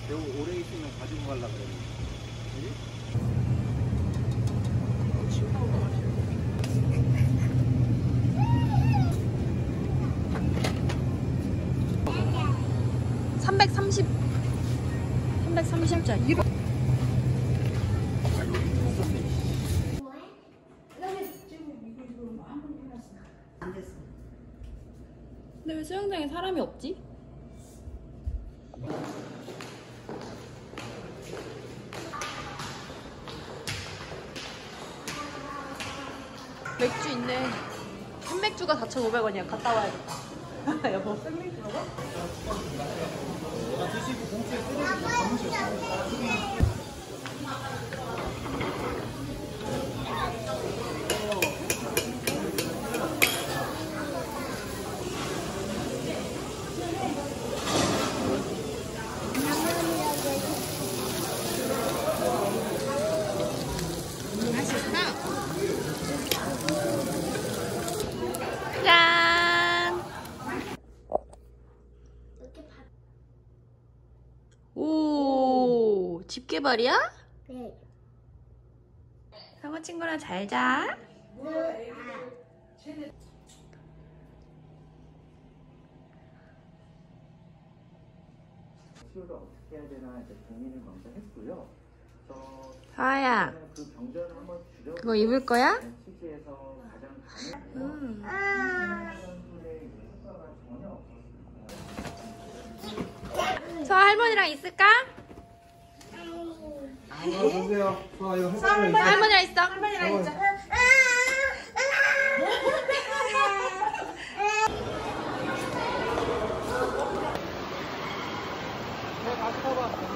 여기 오래 있으면 가지고 가려고 그래. 그지? 친구가 맛있어. 330짜리. 이거. 안 됐어. 근데 왜 수영장에 사람이 없지? 맥주 있네. 캔맥주가 4,500원이야. 갔다 와야겠다. 여보, 생맥주 먹어? 드시고 봉투에 뜯어주세요. 짠! 오, 집 개발이야? 네. 상어 친구랑 잘 자. 치료를 어떻게 해야 되나 이제 고민을 먼저 했고요. 사아야, 그 병전을 한번 줄여. 그거 입을 거야? 치즈에서 가장 강한 성분의 효과가 전혀 없었어요. 서 할머니랑 있을까? 보세요. 이거 햇살을 할머니랑 있어. 할머니랑 있어. 같이 타봐.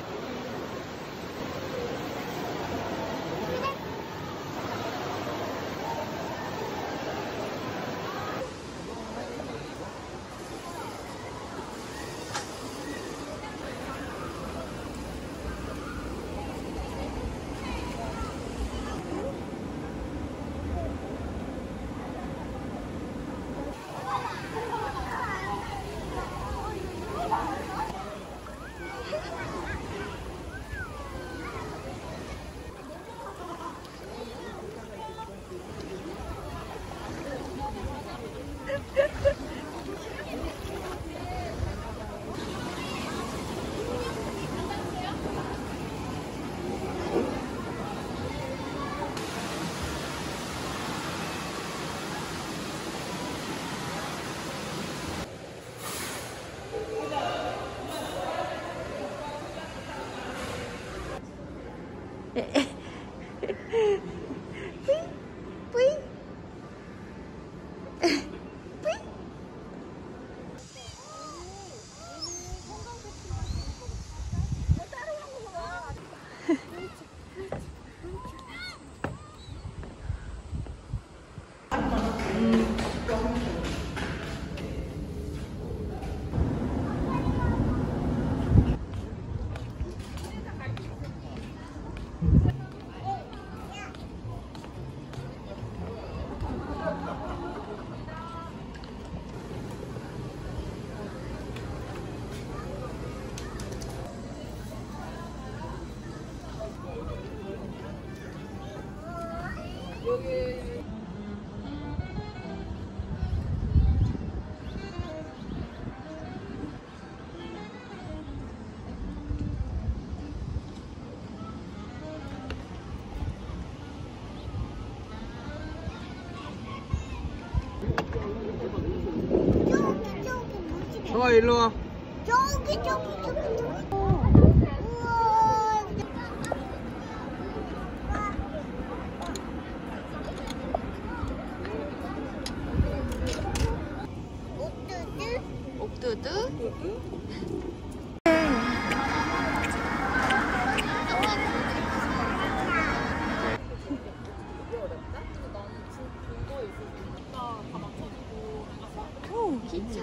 서아 일로 와. 저기. 우와. 옥두두. 오, 기차.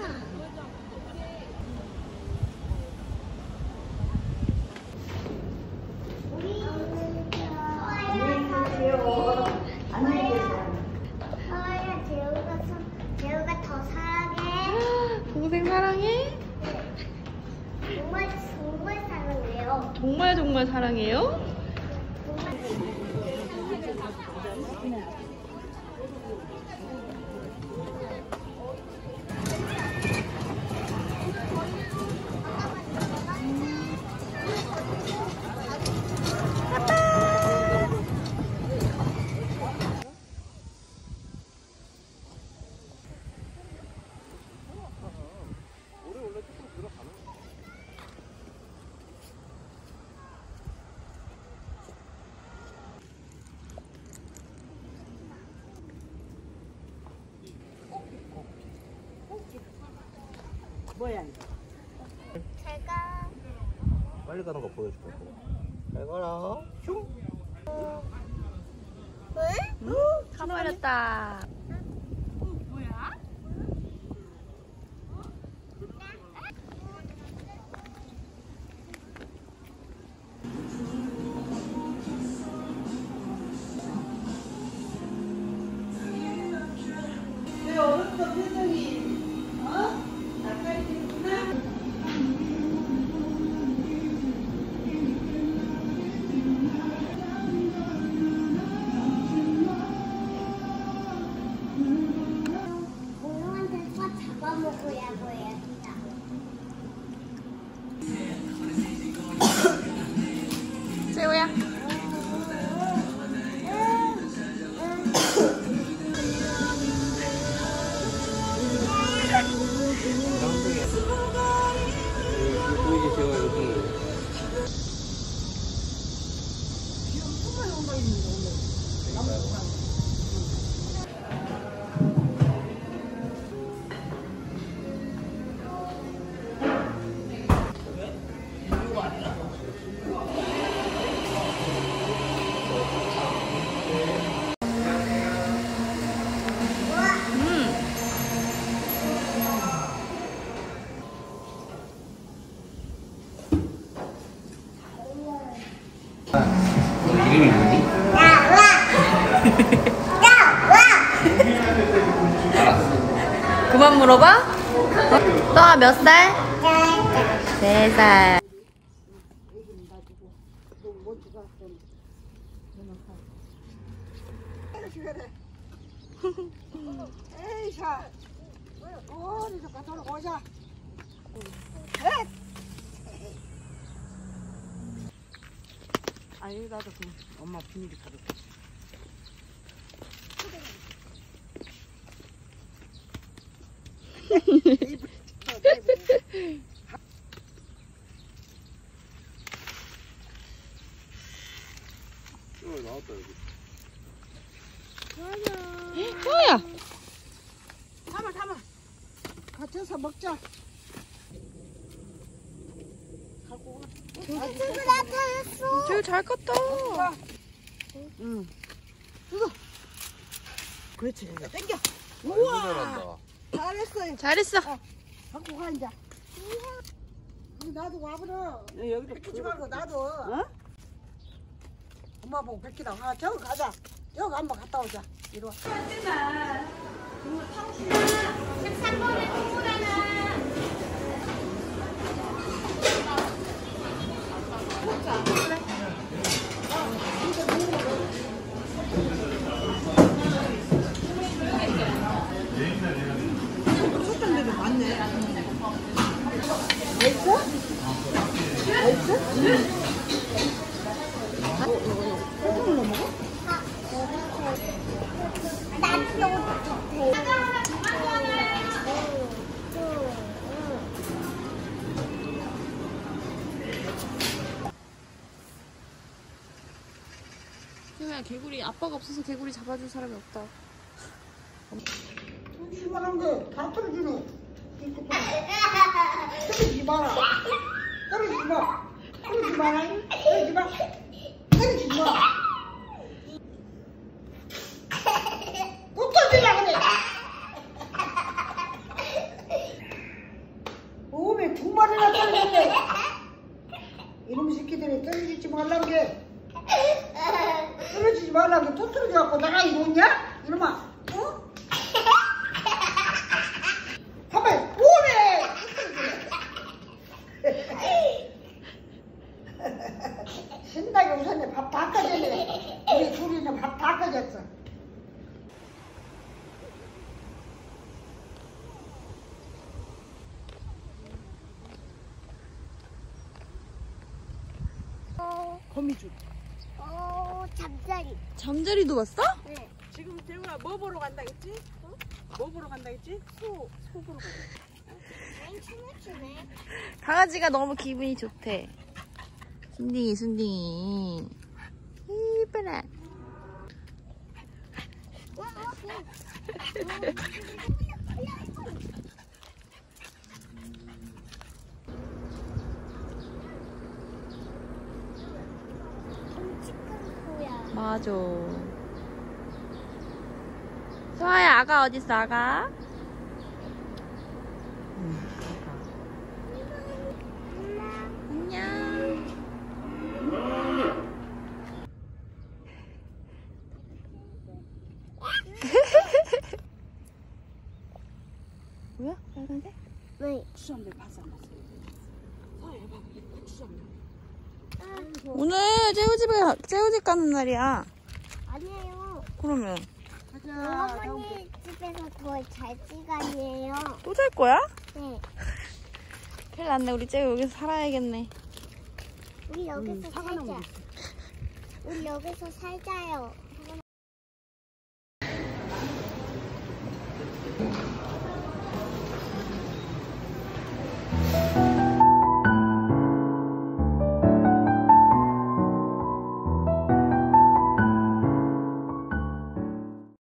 재우가 더 사랑해. 동생 사랑해? 정말 사랑해. 정말 정말 사랑해요? 뭐야 이거? 제가 빨리 가는 거 보여줄 거고. 잘 가라. 슝. 응? 가버렸다. 내 어렸을 때 표정이 가까이 있구나. 공룡한테 쏴 잡아먹으려고 해야겠다. 재호야. 보이지 제가 여기. 이름이 뭐니? 그만 물어봐. 또아 몇 살? 4살. 에이샤, 어디서 갔다 오자. 아니 나도 그 엄마 비닐이 가득. 나왔다 여기. 또아야. 담아. 갇혀서 먹자. 갖고 가. 친구 나타났어. 재호 잘 컸다. 응. 이거. 그렇지. 땡겨. 우와. 잘한다. 잘했어요. 잘했어. 갖고 가 이제. 나도 와보라. 여기도 뺏기지 말고 나도. 어? 엄마 보고 뺏기다. 아 저기 가자. 저기 한번 갔다 오자. 이리 와. 13번에 동물하나. 소장들이 많네. 맛있어? 맛있어? 소금으로 먹어? 재호야, 개구리 아빠가 없어서 개구리 잡아줄 사람이 없다. 이만한 게 다 떨어지네. 떨어지지 마라. 떨어지지 마. 떨어지지 마라. 떨어지지 마. 떨어지지 마. 꼭 떨어지려 그래. 오메 두 마리나 떨어졌네. 이놈 새끼들이 떨어지지 말란 게. 떨어지지 말란 게 또 떨어져갖고 나가 이러냐? 이놈아. 어? 가만 오래. 밥 다 꺼졌네. 우리 둘이는 밥 다 꺼졌어. 거미줄. 잠자리. 잠자리도 봤어? 네. 지금 재훈아 뭐 보러 간다겠지? 어? 뭐 보러 간다겠지? 소 보러 가자. 아니, 춤을 추네. 강아지가 너무 기분이 좋대. 순딩이. 이쁘라. 끔찍한 맞아. 소아야, 아가 어딨어, 아가? 안녕. 뭐야? 빨간색? 왜? 고추장면 봤어 안 봤어? 서야 봐봐 고추장면. 오늘 재우집 가는 날이야. 아니에요. 그러면 가자. 어머니 집에서 더 잘 시간이에요. 또 잘 거야? 네. 큰일 났네. 우리 재우 여기서 살아야겠네. 우리 여기서 사과나무 살자. 우리 여기서 살자요.